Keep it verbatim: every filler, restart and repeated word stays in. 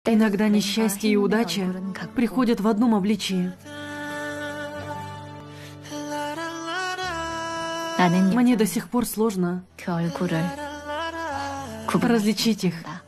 Иногда несчастье и удача приходят в одном обличии. Мне до сих пор сложно различить их.